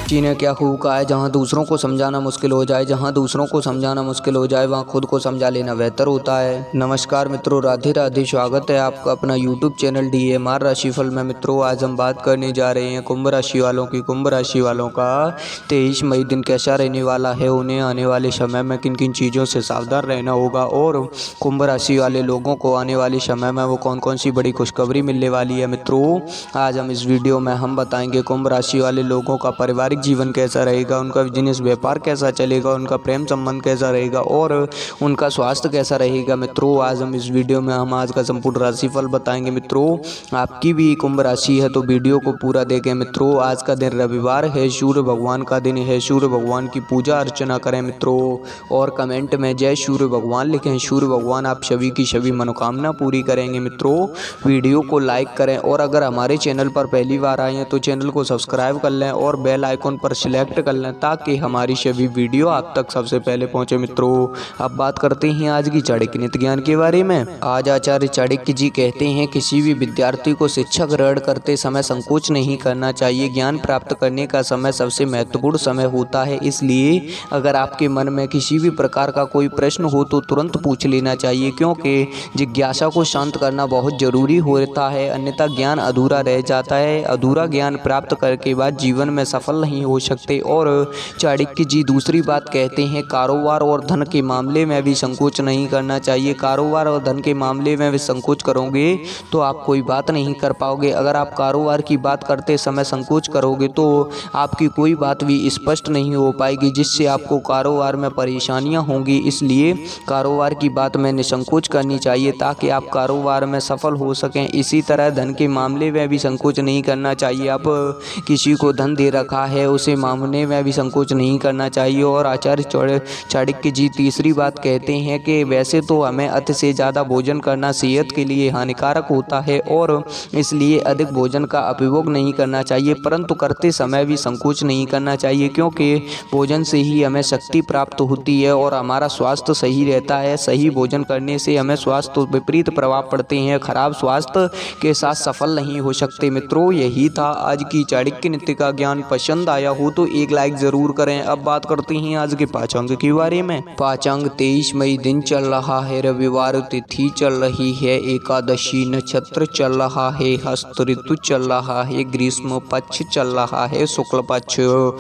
किसी ने क्या खूब कहा है, जहाँ दूसरों को समझाना मुश्किल हो जाए, जहाँ दूसरों को समझाना मुश्किल हो जाए वहाँ खुद को समझा लेना बेहतर होता है। नमस्कार मित्रों, राधे राधे। स्वागत है आपका अपना यूट्यूब चैनल DMR राशिफल में। मित्रों, आज हम बात करने जा रहे हैं कुंभ राशि वालों की। कुंभ राशि वालों का 23 मई दिन कैसा रहने वाला है, उन्हें आने वाले समय में किन किन चीज़ों से सावधान रहना होगा और कुंभ राशि वाले लोगों को आने वाले समय में वो कौन कौन सी बड़ी खुशखबरी मिलने वाली है। मित्रों, आज हम इस वीडियो में हम बताएंगे कुंभ राशि वाले लोगों का पारिवारिक जीवन कैसा रहेगा, उनका बिजनेस व्यापार कैसा चलेगा, उनका प्रेम संबंध कैसा रहेगा और उनका स्वास्थ्य कैसा रहेगा। मित्रों, आज हम इस वीडियो में हम आज का संपूर्ण राशिफल बताएंगे। मित्रों, आपकी भी कुंभ राशि है तो वीडियो को पूरा देखें। मित्रों, आज का दिन रविवार है, सूर्य भगवान का दिन है। सूर्य भगवान की पूजा अर्चना करें मित्रों और कमेंट में जय सूर्य भगवान लिखें। सूर्य भगवान आप सभी की सभी मनोकामना पूरी करेंगे। मित्रों, वीडियो को लाइक करें और अगर हमारे चैनल पर पहली बार आए हैं तो चैनल को सब्सक्राइब कर लें और बेल आइकॉन पर सिलेक्ट कर लें ताकि हमारी सभी वीडियो आप तक सबसे पहले पहुंचे। मित्रों, अब बात करते हैं आज की चाणक्य नीति ज्ञान के बारे में। आज आचार्य चाणक्य जी कहते हैं, किसी भी विद्यार्थी को शिक्षा ग्रहण करते समय संकोच नहीं करना चाहिए। ज्ञान प्राप्त करने का समय सबसे महत्वपूर्ण समय होता है, इसलिए अगर आपके मन में किसी भी प्रकार का कोई प्रश्न हो तो तुरंत पूछ लेना चाहिए, क्योंकि जिज्ञासा को शांत करना बहुत जरूरी होता है, अन्यथा ज्ञान अधूरा रह जाता है। अधूरा ज्ञान प्राप्त करके बाद जीवन में सफल नहीं हो सकते। और चाणक्य जी दूसरी बात कहते हैं, कारोबार और धन के मामले में भी संकोच नहीं करना चाहिए। कारोबार और धन के मामले में भी संकोच करोगे तो आप कोई बात नहीं कर पाओगे। अगर आप कारोबार की बात करते समय संकोच करोगे तो आपकी कोई बात भी स्पष्ट नहीं हो पाएगी, जिससे आपको कारोबार में परेशानियां होंगी। इसलिए कारोबार की बात में निसंकोच करनी चाहिए ताकि आप कारोबार में सफल हो सकें। इसी तरह धन के मामले में भी संकोच नहीं करना चाहिए। आप किसी को धन दे रखा है उसे मांगने में भी संकोच नहीं करना चाहिए। और आचार्य चाणक्य जी तीसरी बात कहते हैं कि वैसे तो हमें अति से ज़्यादा भोजन करना सेहत के लिए हानिकारक होता है और इसलिए अधिक भोजन का उपभोग नहीं करना चाहिए, परंतु करते समय भी संकोच नहीं करना चाहिए, क्योंकि भोजन से ही हमें शक्ति प्राप्त होती है और हमारा स्वास्थ्य सही रहता है। सही भोजन करने से हमें स्वास्थ्य विपरीत प्रभाव पड़ते हैं, खराब स्वास्थ्य के साथ सफल नहीं हो सकते। मित्रों, यही था आज की चाणक्य नीति का ज्ञान। पसंद आया हो तो एक लाइक जरूर करें। अब बात करते हैं आज के पाचांग के बारे में। पाचांग 23 मई दिन चल रहा है, रविवार तिथि चल रही है, एकादशी नक्षत्र चल रहा है, हस्त ऋतु चल रहा है, ग्रीष्म पक्ष चल रहा है, शुक्ल पक्ष।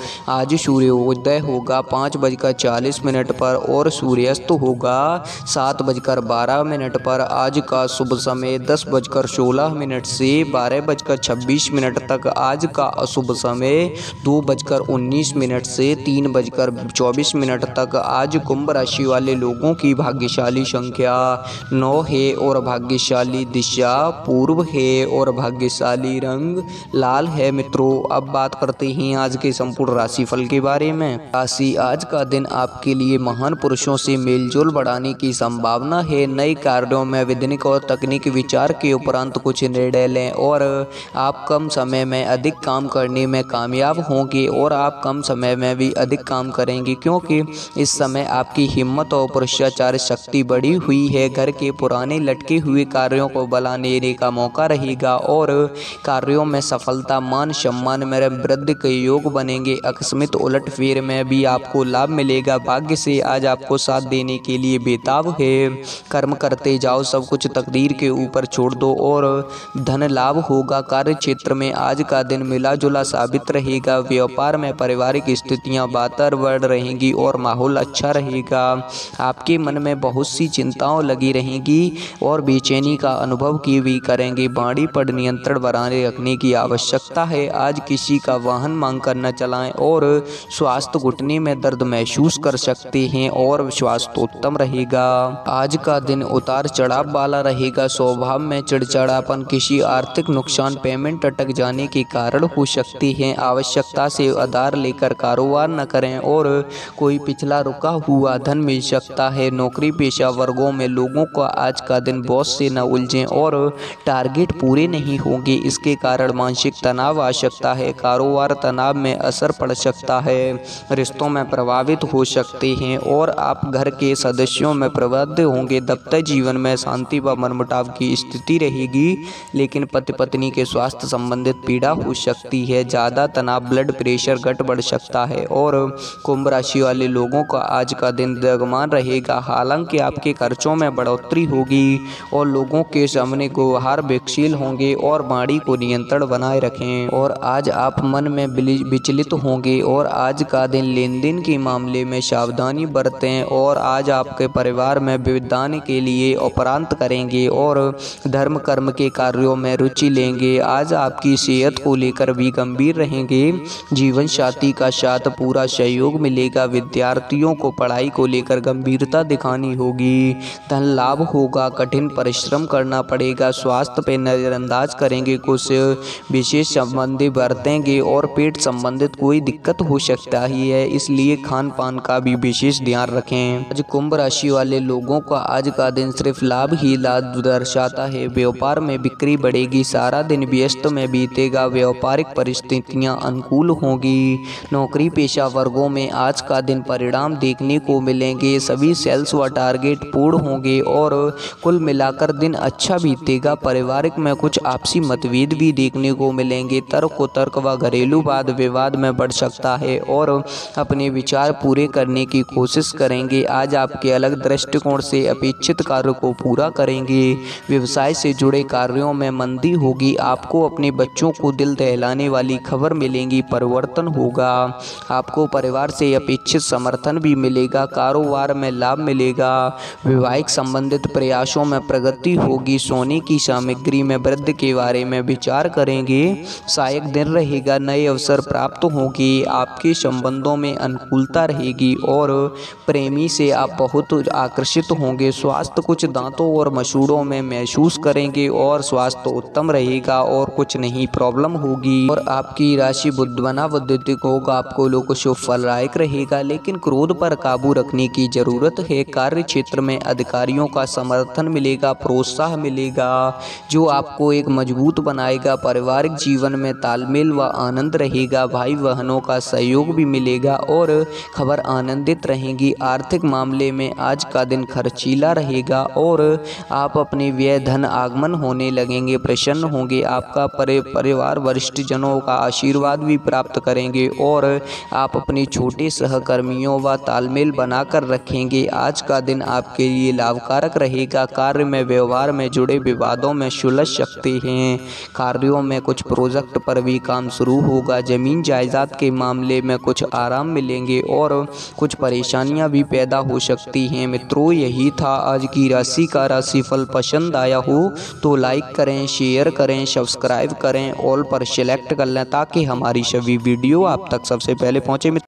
आज सूर्योदय होगा 5:40 पर और सूर्यास्त होगा 7:12 पर। आज का शुभ समय 10:16 से 12:26 तक। आज का अशुभ समय 2:19 से 3:24 तक। आज कुंभ राशि वाले लोगों की भाग्यशाली संख्या 9 है और भाग्यशाली दिशा पूर्व है और भाग्यशाली रंग लाल है। मित्रों, अब बात करते हैं आज के संपूर्ण राशिफल के बारे में। राशि, आज का दिन आपके लिए महान पुरुषों से मेलजोल बढ़ाने की संभावना है। नए कार्यों में वैज्ञानिक और तकनीकी विचार के उपरांत कुछ निर्णय लें और आप कम समय में अधिक काम करने में कामयाब होंगे और आप कम समय में भी अधिक काम करेंगे, क्योंकि इस समय आपकी हिम्मत और पुरुषार्थ शक्ति बढ़ी हुई है। घर के पुराने लटके हुए कार्यों को बनाने का मौका रहेगा और कार्यों में सफलता, मान सम्मान में वृद्धि के योग बनेंगे। अकस्मात उलटफेर में भी आपको लाभ मिलेगा। भाग्य से आज आपको साथ देने के लिए बेताब है। कर्म करते जाओ, सब कुछ तकदीर के ऊपर छोड़ दो और धन लाभ होगा। कार्य क्षेत्र में आज का दिन मिला जुला साबित रहेगा। व्यापार में पारिवारिक स्थितियां बेहतर बढ़ रहेंगी और माहौल अच्छा रहेगा। आपके मन में बहुत सी चिंताओं लगी रहेंगी और बेचैनी का अनुभव की भी करेंगे। वाणी पर नियंत्रण बनाए रखने की आवश्यकता है। आज किसी का वाहन मांग कर न चलाएं और स्वास्थ्य घुटने में दर्द महसूस कर सकते हैं और स्वास्थ्य उत्तम रहेगा। आज का दिन उतार चढ़ाव वाला रहेगा। स्वभाव में चिड़चिड़ापन, किसी आर्थिक नुकसान, पेमेंट अटक जाने के कारण हो सकती है। आवश्यकता से उधार लेकर कारोबार न करें और कोई पिछला रुका हुआ धन मिल सकता है। नौकरी पेशा वर्गों में लोगों का आज का दिन बॉस से न उलझें और टारगेट पूरे नहीं होंगे, इसके कारण मानसिक तनाव आ सकता है। कारोबार तनाव में असर पड़ सकता है, रिश्तों में प्रभावित हो सकते हैं और आप घर के सदस्यों में प्रबुद्ध होंगे। दफ्तर जीवन में शांति व मनमुटाव की स्थिति रहेगी, लेकिन पति पत्नी के स्वास्थ्य संबंधित पीड़ा हो सकती है। ज़्यादा तनाव ब्लड प्रेशर घट बढ़ सकता है। और कुंभ राशि वाले लोगों का आज का दिन दिग्गमान रहेगा। हालांकि आपके खर्चों में बढ़ोतरी होगी और लोगों के सामने व्यवहार विकसील होंगे और वाणी को नियंत्रण बनाए रखें। और आज आप मन में विचलित होंगे और आज का दिन लेन देन के मामले में सावधानी बरतें। और आज आपके परिवार में विविधता के लिए उपरांत करेंगे और धर्म कर्म के कार्यों में रुचि लेंगे। आज आपकी सेहत को लेकर भी गंभीर रहेंगे। जीवन साथी का साथ पूरा सहयोग मिलेगा। विद्यार्थियों को पढ़ाई को लेकर गंभीरता दिखानी होगी। धन लाभ होगा, कठिन परिश्रम करना पड़ेगा। स्वास्थ्य पे नजरअंदाज करेंगे, कुछ विशेष संबंधी बरतेंगे और पेट संबंधित कोई दिक्कत हो सकता ही है, इसलिए खान पान का भी विशेष ध्यान रखें। आज कुंभ राशि वाले लोगों का आज का दिन सिर्फ लाभ ही लाभ दर्शाता है। व्यापार में बिक्री बढ़ेगी, सारा दिन व्यस्त में बीतेगा। व्यापारिक परिस्थितियां अनुकूल होंगी। नौकरी पेशा वर्गों में आज का दिन परिणाम देखने को मिलेंगे। सभी सेल्स व टारगेट पूर्ण होंगे और कुल मिलाकर दिन अच्छा बीतेगा। पारिवारिक में कुछ आपसी मतभेद भी देखने को मिलेंगे। तर्क व घरेलू वाद विवाद में बढ़ सकता है और अपने विचार पूरे करने की कोशिश करेंगे। आज आपके अलग दृष्टिकोण से अपेक्षित कार्य को पूरा करेंगे। व्यवसाय से जुड़े कार्यों में मंदी होगी। आपको अपने बच्चों को दिल दहलाने वाली खबर मिलेंगी। परिवर्तन होगा। आपको परिवार से अपेक्षित समर्थन भी मिलेगा। कारोबार में लाभ मिलेगा। वैवाहिक संबंधित प्रयासों में प्रगति होगी। सोने की सामग्री में वृद्धि के बारे में विचार करेंगे। सहायक दिन रहेगा। नए अवसर प्राप्त होंगे। आपके संबंधों में अनुकूलता रहेगी और प्रेमी से आप बहुत आकर्षित होंगे। स्वास्थ्य कुछ दांतों और मसूड़ों में महसूस करेंगे और स्वास्थ्य उत्तम रहेगा और कुछ नहीं प्रॉब्लम होगी। और आपकी राशि बुद्धवना बुद्धिक होगा। आपको लोग शुभ फलदायक रहेगा, लेकिन क्रोध पर काबू रखने की जरूरत है। कार्य क्षेत्र में अधिकारियों का समर्थन मिलेगा, प्रोत्साहन मिलेगा जो आपको एक मजबूत बनाएगा। पारिवारिक जीवन में तालमेल व आनंद रहेगा। भाई बहनों का सहयोग भी मिलेगा और खबर आनंदित रहेंगी। आर्थिक मामले में आज का दिन खर्चीला रहेगा और आप अपने व्यय धन आगमन होने लगेंगे। प्रसन्न होंगे। आपका परिवार वरिष्ठ जनों का आशीर्वाद भी प्राप्त करेंगे और आप अपने छोटे सहकर्मियों व तालमेल बनाकर रखेंगे। आज का दिन आपके लिए लाभकारक रहेगा। कार्य में व्यवहार में जुड़े विवादों में सुलझ सकते हैं। कार्यों में कुछ प्रोजेक्ट पर भी काम शुरू होगा। जमीन जायदाद के मामले में कुछ आराम मिलेंगे और कुछ परेशानियां भी पैदा हो सकती हैं। मित्रों, यही था आज की राशि का राशिफल। पसंद आया हो तो लाइक करें, शेयर करें, सब्सक्राइब करें, ऑल पर सिलेक्ट कर लें ताकि हमारी सभी वीडियो आप तक सबसे पहले पहुंचे।